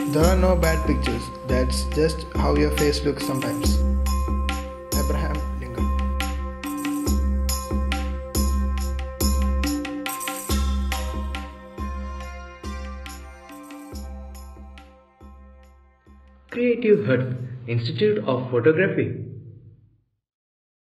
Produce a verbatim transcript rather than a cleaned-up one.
There are no bad pictures, that's just how your face looks sometimes. Abraham Lincoln. Creative Hut Institute of Photography.